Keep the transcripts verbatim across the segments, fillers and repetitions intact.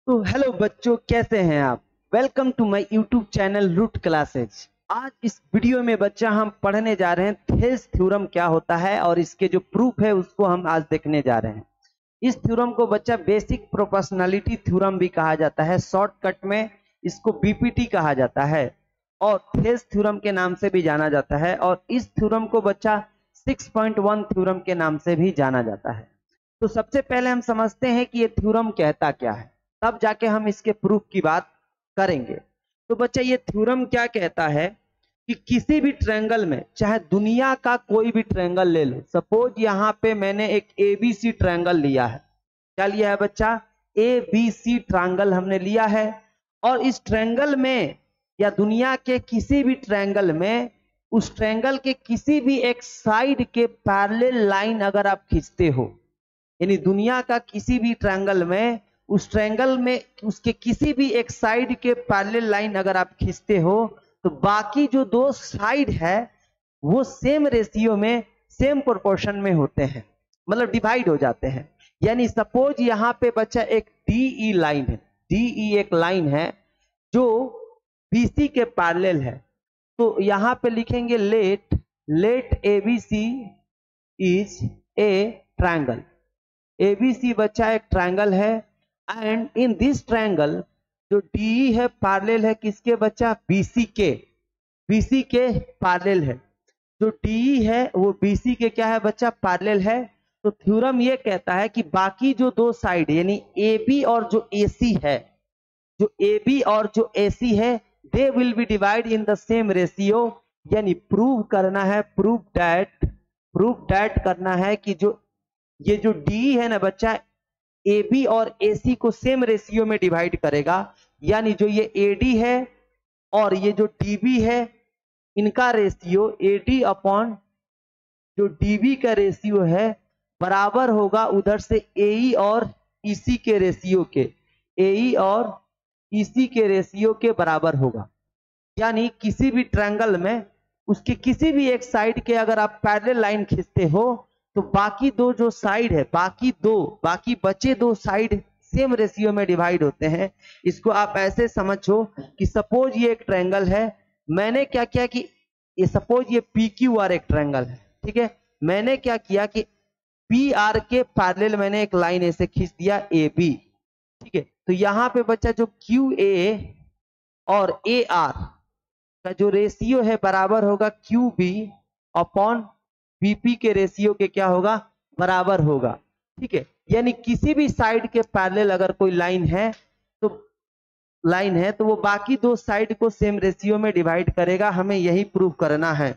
तो हेलो बच्चों, कैसे हैं आप। Welcome to my YouTube channel root classes. आज इस वीडियो में बच्चा हम पढ़ने जा रहे हैं थेल्स थ्योरम क्या होता है और इसके जो प्रूफ है उसको हम आज देखने जा रहे हैं। इस थ्योरम को बच्चा बेसिक प्रोपोर्शनलिटी थ्योरम भी कहा जाता है, शॉर्टकट में इसको बीपीटी कहा जाता है और थेल्स थ्योरम के नाम से भी जाना जाता है। और इस थ्योरम को बच्चा सिक्स पॉइंट वन थ्योरम के नाम से भी जाना जाता है। तो सबसे पहले हम समझते हैं कि ये थ्योरम कहता क्या है, तब जाके हम इसके प्रूफ की बात करेंगे। तो बच्चा ये थ्योरम क्या कहता है कि किसी भी ट्रायंगल में, चाहे दुनिया का कोई भी ट्रायंगल ले लो, सपोज यहाँ पे मैंने एक एबीसी ट्रायंगल लिया है। क्या लिया है बच्चा? एबीसी ट्रायंगल हमने लिया है। और इस ट्रायंगल में या दुनिया के किसी भी ट्रायंगल में उस ट्रायंगल के किसी भी एक साइड के पैरेलल लाइन अगर आप खींचते हो, यानी दुनिया का किसी भी ट्रायंगल में उस ट्रायंगल में उसके किसी भी एक साइड के पैरेलल लाइन अगर आप खींचते हो तो बाकी जो दो साइड है वो सेम रेशियो में, सेम प्रोपोर्शन में होते हैं, मतलब डिवाइड हो जाते हैं। यानी सपोज यहाँ पे बच्चा एक डीई लाइन है, डीई एक लाइन है जो बीसी के पैरेलल है। तो यहाँ पे लिखेंगे let let ABC is a triangle. ABC बच्चा एक ट्रायंगल है एंड इन दिस ट्रायंगल जो डी है पैरेलल है किसके बच्चा? बीसी के। बीसी के पैरेलल है। जो डी है वो बीसी के क्या है बच्चा? पैरेलल है। तो थ्योरम ये कहता है कि बाकी जो दो साइड यानी एबी और जो एसी है, जो एबी और जो एसी है they will be divide in the same ratio. यानी प्रूव करना है, प्रूव दैट प्रूव दैट करना है कि जो ये जो डी है ना बच्चा, ए बी और ए सी को सेम रेशियो में डिवाइड करेगा। यानी जो ये ए डी है और ये जो डी बी है इनका रेशियो ए डी अपॉन जो डी बी का रेशियो है बराबर होगा उधर से ए ई और ई सी के रेशियो के, ए ई और ई सी के रेशियो के बराबर होगा। यानी किसी भी ट्रायंगल में उसके किसी भी एक साइड के अगर आप पैरेलल लाइन खींचते हो तो बाकी दो जो साइड है, बाकी दो बाकी बचे दो साइड सेम रेशियो में डिवाइड होते हैं। इसको आप ऐसे समझो कि सपोज ये एक ट्रायंगल है, मैंने क्या किया कि ये सपोज ये पी क्यू आर एक ट्रायंगल है, ठीक है। मैंने क्या किया कि पी आर के पैरेलल मैंने एक लाइन ऐसे खींच दिया ए बी, ठीक है। तो यहाँ पे बच्चा जो क्यू ए और ए आर का जो रेशियो है बराबर होगा क्यू बी अपॉन बीपी के रेशियो के क्या होगा? बराबर होगा, ठीक है। यानी किसी भी साइड के पैरेलल अगर कोई लाइन है तो लाइन है तो वो बाकी दो साइड को सेम रेशियो में डिवाइड करेगा। हमें यही प्रूव करना है।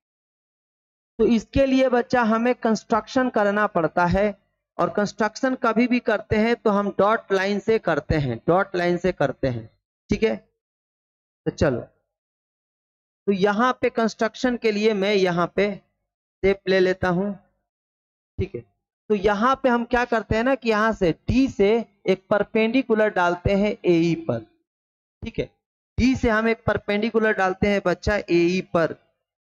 तो इसके लिए बच्चा हमें कंस्ट्रक्शन करना पड़ता है और कंस्ट्रक्शन कभी भी करते हैं तो हम डॉट लाइन से करते हैं, डॉट लाइन से करते हैं, ठीक है। तो चलो, तो यहाँ पे कंस्ट्रक्शन के लिए मैं यहाँ पे स्टेप ले लेता हूं, ठीक है। तो यहाँ पे हम क्या करते हैं ना कि यहाँ से डी से एक परपेंडिकुलर डालते हैं एई पर, ठीक है। डी से हम एक परपेंडिकुलर डालते हैं बच्चा एई पर,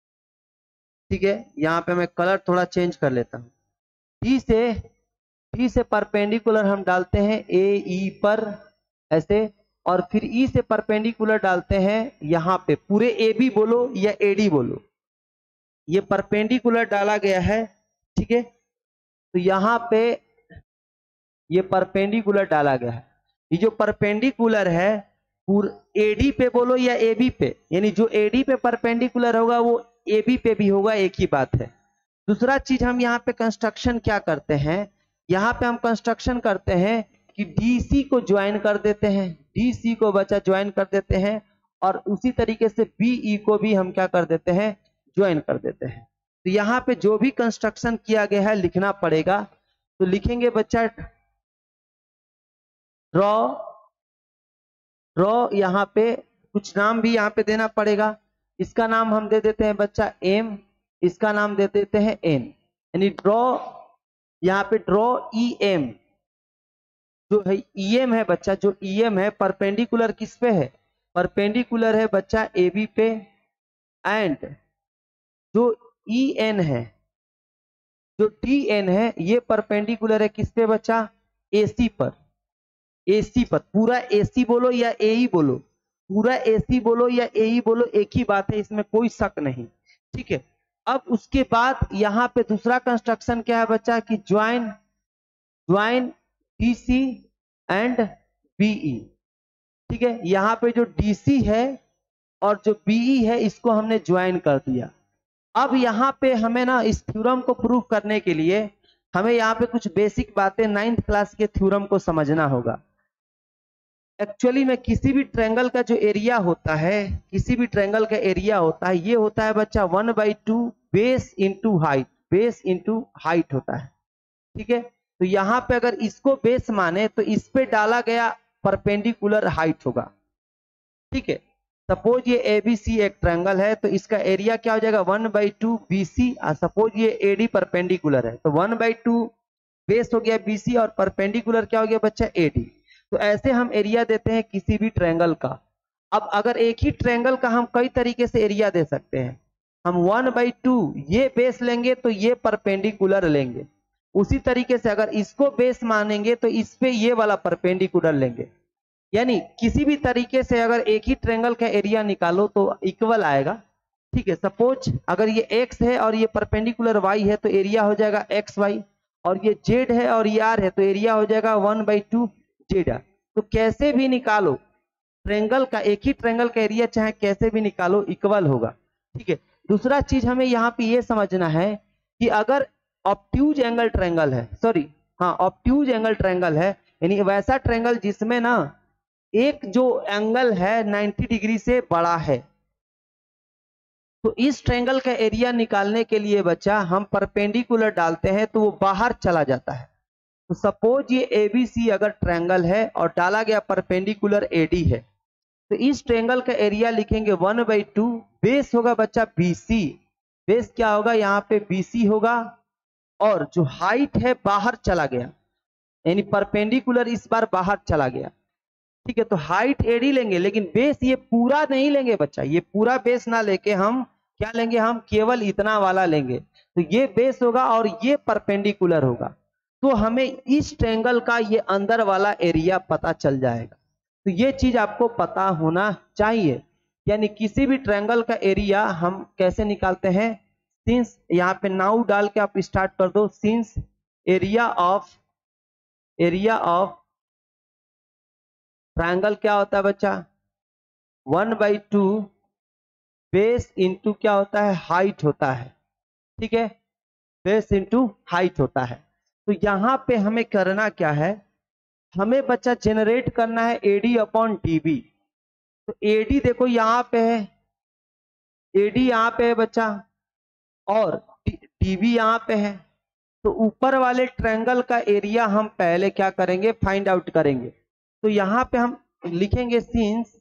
ठीक है। यहाँ पे मैं कलर थोड़ा चेंज कर लेता हूँ। डी से डी से परपेंडिकुलर हम डालते हैं एई पर ऐसे, और फिर ई से परपेंडिकुलर डालते हैं यहाँ पे, पूरे ए बी बोलो या एडी बोलो, ये परपेंडिकुलर डाला गया है, ठीक है। तो यहाँ पे ये परपेंडिकुलर डाला गया है। ये जो परपेंडिकुलर है पूरे एडी पे बोलो या एबी पे, यानी जो एडी पे परपेंडिकुलर होगा वो एबी पे भी होगा, एक ही बात है। दूसरा चीज हम यहाँ पे कंस्ट्रक्शन क्या करते हैं, यहाँ पे हम कंस्ट्रक्शन करते हैं कि डीसी को ज्वाइन कर देते हैं, डीसी को बच्चा ज्वाइन कर देते हैं और उसी तरीके से बीई को भी हम क्या कर देते हैं? ज्वाइन कर देते हैं। तो यहाँ पे जो भी कंस्ट्रक्शन किया गया है लिखना पड़ेगा। तो लिखेंगे बच्चा ड्रॉ ड्रॉ यहाँ पे कुछ नाम भी यहाँ पे देना पड़ेगा। इसका नाम हम दे देते हैं बच्चा एम, इसका नाम दे देते हैं एन। यानी ड्रॉ यहाँ पे ड्रॉ ई एम, जो है ई एम है बच्चा, जो ई एम है परपेंडिकुलर किस पे है? परपेंडिकुलर है बच्चा ए बी पे। एंड जो ई एन है, जो टी एन है, ये परपेंडिकुलर है किस पे बच्चा? ए सी पर। एसी पथ, पूरा एसी बोलो या एई बोलो, पूरा एसी बोलो या एई बोलो, एक ही बात है, इसमें कोई शक नहीं। ठीक है, अब उसके बाद यहाँ पे दूसरा कंस्ट्रक्शन क्या है बच्चा कि join join DC and BE. ठीक है, यहाँ पे जो डीसी है और जो बीई है इसको हमने ज्वाइन कर दिया। अब यहाँ पे हमें ना इस थ्योरम को प्रूव करने के लिए हमें यहाँ पे कुछ बेसिक बातें नाइन्थ क्लास के थ्योरम को समझना होगा। एक्चुअली में किसी भी ट्रायंगल का जो एरिया होता है, किसी भी ट्रायंगल का एरिया होता है, ये होता है बच्चा one by two base into height, base into height होता है। ठीक है, तो यहाँ पे अगर इसको बेस माने तो इस पे डाला गया परपेंडिकुलर हाइट होगा। ठीक है, सपोज ये एबीसी एक ट्रायंगल है तो इसका एरिया क्या हो जाएगा one by two B C. Suppose ये एडी परपेंडिकुलर है तो वन बाई टू बेस हो गया बीसी और परपेंडिकुलर क्या हो गया बच्चा एडी। तो ऐसे हम एरिया देते हैं किसी भी ट्रायंगल का। अब अगर एक ही ट्रायंगल का हम कई तरीके से एरिया दे सकते हैं। हम वन बाई टू ये बेस लेंगे तो ये परपेंडिकुलर लेंगे, उसी तरीके से अगर इसको बेस मानेंगे तो इस पे ये वाला परपेंडिकुलर लेंगे। यानी किसी भी तरीके से अगर एक ही ट्रायंगल का एरिया निकालो तो इक्वल आएगा। ठीक है, सपोज अगर ये x है और ये परपेंडिकुलर y है तो एरिया हो जाएगा एक्स वाई, और ये z है और ये r है तो एरिया हो जाएगा one by two Z R. तो कैसे भी निकालो ट्रायंगल का, एक ही ट्रायंगल का एरिया चाहे कैसे भी निकालो इक्वल होगा। ठीक है, दूसरा चीज हमें यहाँ पे ये समझना है कि अगर ऑब्ट्यूज एंगल ट्रायंगल है, सॉरी हाँ ऑब्ट्यूज एंगल ट्रायंगल है, यानी वैसा ट्रायंगल जिसमें ना एक जो एंगल है नब्बे डिग्री से बड़ा है, तो इस ट्रायंगल का एरिया निकालने के लिए बच्चा हम परपेंडिकुलर डालते हैं तो वो बाहर चला जाता है। तो सपोज ये एबीसी अगर ट्रायंगल है और डाला गया परपेंडिकुलर एडी है तो इस ट्रायंगल का एरिया लिखेंगे वन बाई टू, बेस होगा बच्चा बीसी, बेस क्या होगा यहाँ पे बीसी होगा, और जो हाइट है बाहर चला गया, यानी परपेंडिकुलर इस बार बाहर चला गया। ठीक है, तो हाइट एडी लेंगे लेकिन बेस ये पूरा नहीं लेंगे बच्चा, ये पूरा बेस ना लेके हम क्या लेंगे, हम केवल इतना वाला लेंगे। तो ये बेस होगा और ये परपेंडिकुलर होगा, तो हमें इस ट्रायंगल का ये अंदर वाला एरिया पता चल जाएगा। तो ये चीज आपको पता होना चाहिए। यानी किसी भी ट्रायंगल का एरिया हम कैसे निकालते हैं, सिंस यहाँ पे नाउ डाल के आप स्टार्ट कर दो, since area of area of triangle क्या होता है बच्चा one by two base into क्या होता है हाइट होता है। ठीक है, बेस इंटू हाइट होता है। तो यहां पे हमें करना क्या है, हमें बच्चा जनरेट करना है एडी अपॉन डीबी। तो एडी देखो यहाँ पे है, एडी यहाँ पे है बच्चा और डीबी यहाँ पे है। तो ऊपर वाले ट्रायंगल का एरिया हम पहले क्या करेंगे, फाइंड आउट करेंगे। तो यहाँ पे हम लिखेंगे since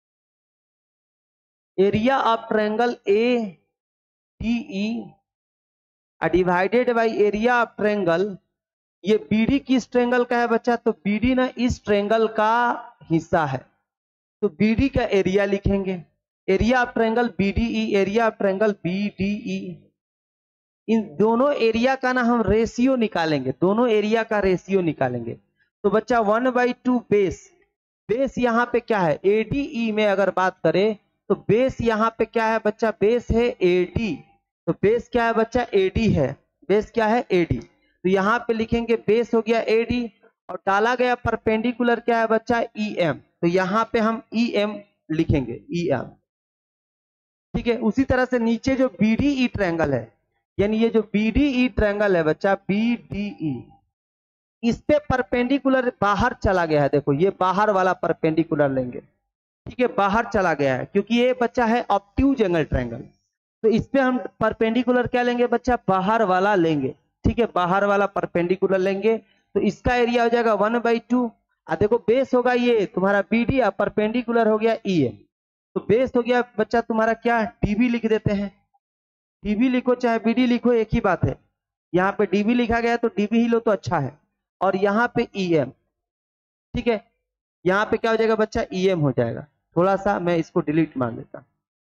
area of triangle A D E divided by area of triangle, ये बीडी किस ट्रायंगल का है बच्चा, तो बीडी ना इस ट्रायंगल का हिस्सा है, तो बीडी का एरिया लिखेंगे, area of triangle BDE, area of triangle BDE. इन दोनों एरिया का ना हम रेशियो निकालेंगे, दोनों एरिया का रेशियो निकालेंगे। तो बच्चा one by two base, base यहाँ पे क्या है एडीई में अगर बात करें तो बेस यहाँ पे क्या है बच्चा, बेस है एडी, तो बेस क्या है बच्चा एडी है, बेस क्या है एडी। तो यहाँ पे लिखेंगे बेस हो गया एडी और डाला गया परपेंडिकुलर क्या है बच्चा ईएम, तो यहाँ पे हम ईएम लिखेंगे ईएम। ठीक है, उसी तरह से नीचे जो बीडीई ट्रायंगल है, यानी ये जो बीडीई ट्रायंगल है बच्चा बीडीई, इस पे परपेंडिकुलर बाहर चला गया है, देखो ये बाहर वाला परपेंडिकुलर लेंगे। ठीक है, बाहर चला गया है क्योंकि ये बच्चा है ऑब्ट्यूज एंगल ट्रायंगल, तो इस पे हम परपेंडिकुलर क्या लेंगे बच्चा, बाहर वाला लेंगे। ठीक है, बाहर वाला परपेंडिकुलर लेंगे तो इसका एरिया हो जाएगा वन बाई टू। आ देखो बेस होगा ये तुम्हारा बीडी, परपेंडिकुलर हो गया ई एम, तो बेस हो गया बच्चा तुम्हारा क्या डीबी, लिख देते हैं डीबी लिखो चाहे बीडी लिखो एक ही बात है। यहाँ पे डीबी लिखा गया तो डीबी ही लो तो अच्छा है, और यहाँ पे ईएम। ठीक है, यहाँ पे क्या हो जाएगा बच्चा ईएम हो जाएगा। थोड़ा सा मैं इसको डिलीट मान लेता हूं,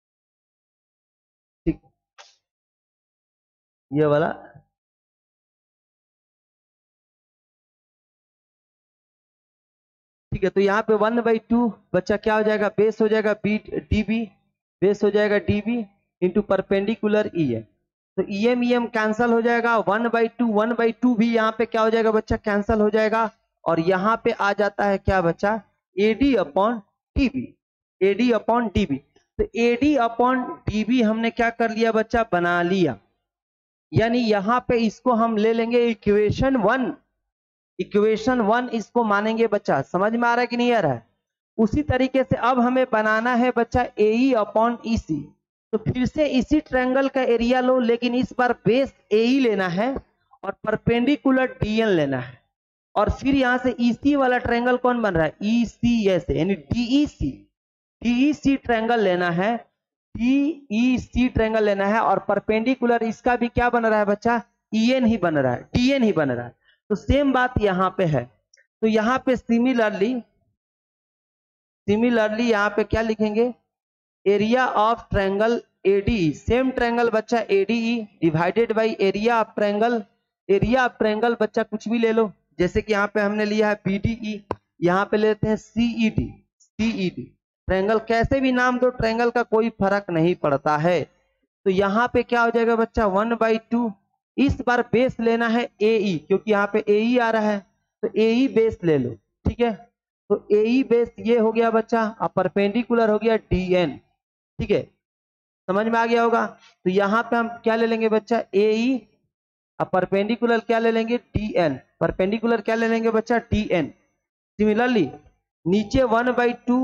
ठीक, ये वाला ठीक है, तो यहाँ पे वन बाई टू बच्चा क्या हो जाएगा, बेस हो जाएगा बी डी बी, बेस हो जाएगा D B into perpendicular E M. तो E M E M cancel हो जाएगा, one by two one by two भी यहाँ पे क्या हो जाएगा बच्चा, कैंसल हो जाएगा। और यहाँ पे आ जाता है क्या बच्चा, AD upon DB, AD upon DB. तो एडी अपॉन डीबी हमने क्या कर लिया बच्चा, बना लिया। यानी यहाँ पे इसको हम ले लेंगे इक्वेशन वन, इक्वेशन वन इसको मानेंगे बच्चा। समझ में आ रहा है कि नहीं आ रहा है? उसी तरीके से अब हमें बनाना है बच्चा एई अपॉन ईसी। तो फिर से इसी ट्रायंगल का एरिया लो, लेकिन इस बार बेस एई लेना है और परपेंडिकुलर डीएन लेना है। और फिर यहां से ईसी वाला ट्रायंगल कौन बन रहा है, ईसीएस, यानी डीईसी, डीईसी ट्रायंगल लेना है, डीईसी ट्रायंगल लेना है। और परपेंडिकुलर इसका भी क्या बन रहा है बच्चा, ईएन ही बन रहा है, डीएन ही बन रहा है। तो सेम बात यहां पे है। तो यहां पे सिमिलरली सिमिलरली यहां पे क्या लिखेंगे, area of triangle ADE, same triangle बच्चा ADE divided by area of triangle, area of triangle बच्चा कुछ भी ले लो, जैसे कि यहाँ पे हमने लिया है बीडीई, यहाँ पे लेते हैं सीईडी, सीईडी ट्रायंगल, कैसे भी नाम दो, ट्रायंगल का कोई फर्क नहीं पड़ता है। तो यहाँ पे क्या हो जाएगा बच्चा, वन बाई टू, इस बार बेस लेना है एई, क्योंकि यहाँ पे एई आ रहा है, तो एई बेस ले लो, ठीक है। तो एई बेस ये हो गया बच्चा, अब परपेंडिकुलर हो गया डीएन, ठीक है, समझ में आ गया होगा। तो यहाँ पे हम क्या ले लेंगे बच्चा, एई, अब परपेंडिकुलर क्या ले लेंगे, डीएन, परपेंडिकुलर क्या ले लेंगे बच्चा, डीएन। सिमिलरली नीचे वन बाई टू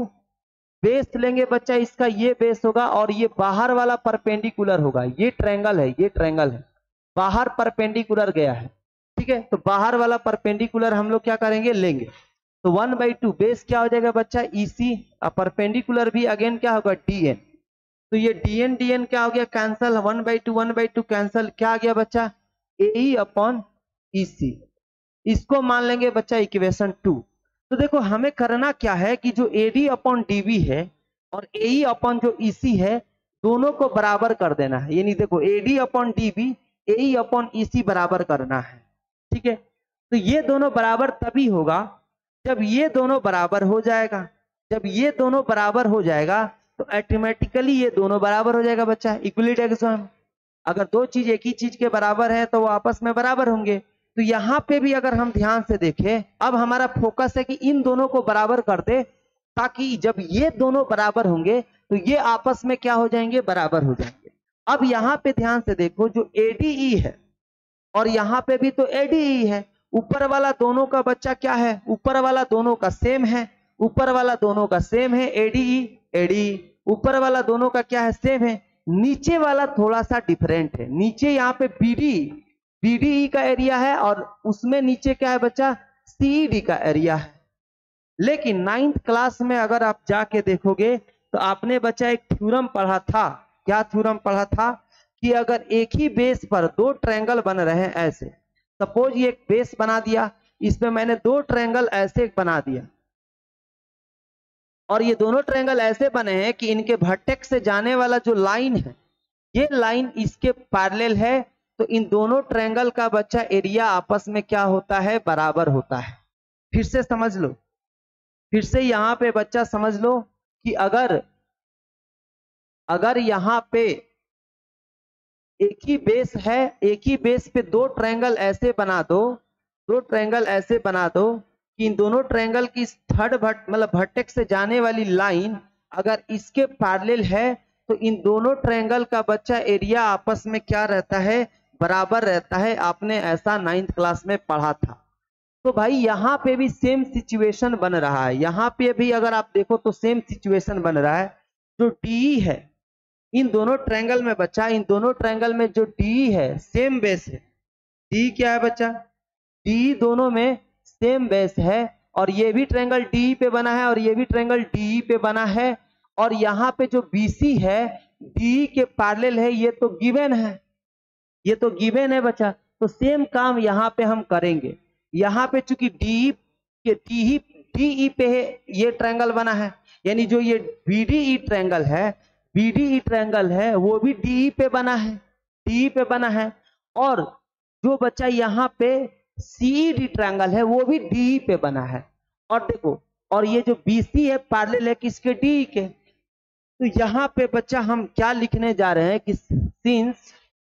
बेस लेंगे बच्चा, इसका ये बेस होगा और ये बाहर वाला परपेंडिकुलर होगा। ये ट्रायंगल है, ये ट्रायंगल है, बाहर परपेंडिकुलर गया है, ठीक है। तो बाहर वाला परपेंडिकुलर हम लोग क्या करेंगे, लेंगे। तो वन बाई टू बेस क्या हो जाएगा बच्चा, ईसी, और परपेंडिकुलर भी अगेन क्या होगा, डीएन। तो ये डीएन डीएन क्या हो गया, cancel, one by two one by two cancel, क्या आ गया बच्चा, एई अपॉन ईसी। इसको मान लेंगे बच्चा इक्वेशन टू। तो देखो हमें करना क्या है कि जो एडी अपॉन डीबी है और एई अपॉन जो ईसी है, दोनों को बराबर कर देना है। यानी देखो AD upon DB, AE upon EC बराबर करना है, ठीक है। तो ये दोनों बराबर तभी होगा जब ये दोनों बराबर हो जाएगा। जब ये दोनों बराबर हो जाएगा तो ऑटोमेटिकली ये दोनों बराबर हो जाएगा बच्चा, इक्विलिब्रियम। अगर दो चीज एक ही चीज के बराबर है तो वो आपस में बराबर होंगे। तो यहाँ पे भी अगर हम ध्यान से देखें, अब हमारा फोकस है कि इन दोनों को बराबर कर दे, ताकि जब ये दोनों बराबर होंगे तो ये आपस में क्या हो जाएंगे, बराबर हो जाएंगे। अब यहाँ पे ध्यान से देखो, जो एडीई है और यहाँ पे भी तो एडीई है, ऊपर वाला दोनों का बच्चा क्या है, ऊपर वाला दोनों का सेम है, ऊपर वाला दोनों का सेम है, एडीई एडीई, ऊपर वाला दोनों का क्या है, सेम है। नीचे वाला थोड़ा सा डिफरेंट है, नीचे यहाँ पे बीडी बीडीई का एरिया है और उसमें नीचे क्या है बच्चा, सीईडी का एरिया है। लेकिन नाइन्थ क्लास में अगर आप जाके देखोगे तो आपने बच्चा एक थ्योरम पढ़ा था, क्या थ्योरम पढ़ा था, कि अगर एक ही बेस पर दो ट्रायंगल बन रहे हैं, ऐसे सपोज ये एक बेस बना दिया, इसमें मैंने दो ट्रायंगल ऐसे बना दिया और ये दोनों ट्रायंगल ऐसे बने हैं कि इनके वर्टेक्स से जाने वाला जो लाइन है, ये लाइन इसके पैरेलल है। तो इन दोनों ट्रायंगल का बच्चा एरिया आपस में क्या होता है, बराबर होता है। फिर से समझ लो, फिर से यहां पे बच्चा समझ लो कि अगर अगर यहां पे एक ही बेस है, एक ही बेस पे दो ट्रायंगल ऐसे बना दो, दो ट्रायंगल ऐसे बना दो कि इन दोनों ट्रायंगल की थर्ड भट मतलब वर्टेक्स से जाने वाली लाइन अगर इसके पैरेलल है, तो इन दोनों ट्रायंगल का बच्चा एरिया आपस में क्या रहता है, बराबर रहता है। आपने ऐसा नाइन्थ क्लास में पढ़ा था। तो भाई यहाँ पे भी सेम सिचुएशन बन रहा है, यहाँ पे भी अगर आप देखो तो सेम सिचुएशन बन रहा है। जो डी है इन दोनों ट्रायंगल में बच्चा, इन दोनों ट्रायंगल में जो डी है सेम बेस है। डी क्या है बच्चा, डी दोनों में सेम बेस है और ये भी ट्रायंगल डी पे बना है और ये भी ट्रायंगल डी पे बना है। और यहाँ पे जो बीसी है डी के पैरेलल है, ये तो गिवन है, ये तो गिवन है बच्चा। तो सेम काम यहाँ पे हम करेंगे। यहाँ पे चूंकि डी के डी डी पे है, ये ट्रायंगल बना है, यानी जो ये बीडीई ट्रायंगल है, बीडीई ट्रायंगल है वो भी डी पे बना है, डी पे बना है। और जो बच्चा यहाँ पे सीईडी ट्रायंगल है वो भी डी पे बना है। और देखो और ये जो बी सी है पैरेलल है किसके, डी के। तो यहाँ पे बच्चा हम क्या लिखने जा रहे हैं कि सिंस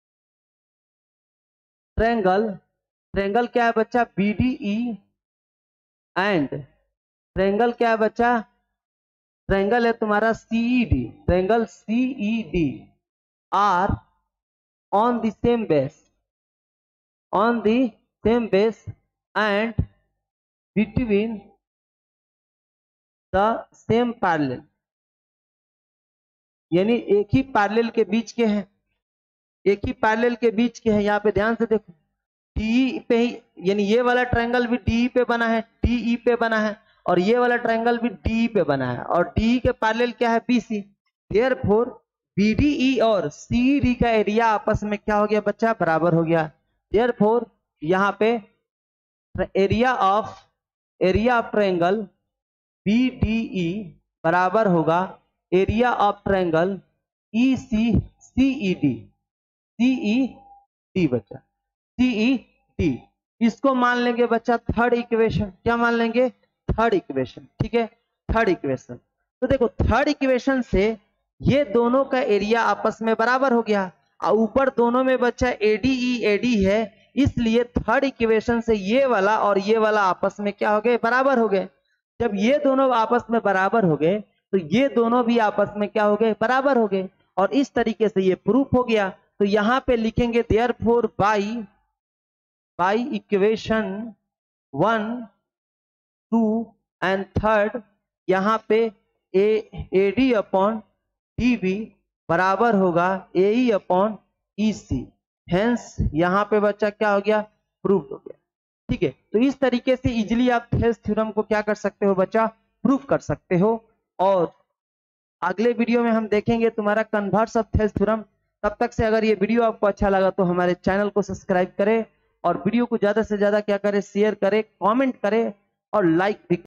ट्रायंगल, ट्रायंगल क्या है बच्चा, B D E and triangle क्या है बच्चा, ट्रायंगल है तुम्हारा CE D, triangle CE D are on the same base, on the same base and between the same parallel, यानी एक ही पैरेलल के बीच के हैं, एक ही पैरेलल के बीच के हैं। यहाँ पे ध्यान से देखो, डी पे ही, यानी ये वाला ट्रायंगल भी डी पे बना है, डी पे बना है, और ये वाला ट्रायंगल भी डी पे बना है, और डी के पैरेलल क्या है, बीसी। देयरफॉर बीडीई और सीडी का एरिया आपस में क्या हो गया बच्चा, बराबर हो गया। देयरफॉर यहाँ पे area of area of triangle BDE बराबर होगा area of triangle E C CED, CED बच्चा, सीईडी। इसको मान लेंगे बच्चा थर्ड इक्वेशन, क्या मान लेंगे, थर्ड इक्वेशन, ठीक है, थर्ड इक्वेशन। तो देखो थर्ड इक्वेशन से ये दोनों का एरिया आपस में बराबर हो गया, और ऊपर दोनों में बच्चा एडीई एडी है, इसलिए थर्ड इक्वेशन से ये वाला और ये वाला आपस में क्या हो गए, बराबर हो गए। जब ये दोनों आपस में बराबर हो गए तो ये दोनों भी आपस में क्या हो गए, बराबर हो गए, और इस तरीके से ये प्रूफ हो गया। तो यहां पे लिखेंगे therefore by by equation one two and third, यहाँ पे A AD upon D B बराबर होगा ए अपॉन ई सी। हेंस यहाँ पे बच्चा क्या हो गया, प्रूफ हो गया। ठीक है, तो इस तरीके से इजिली आप थेल्स थ्योरम को क्या कर सकते हो बच्चा, प्रूफ कर सकते हो। और अगले वीडियो में हम देखेंगे तुम्हारा कन्वर्स ऑफ थेल्स थ्योरम। तब तक से अगर ये वीडियो आपको अच्छा लगा तो हमारे चैनल को सब्सक्राइब करें, और वीडियो को ज्यादा से ज्यादा क्या करें, शेयर करें, कमेंट करें और लाइक भी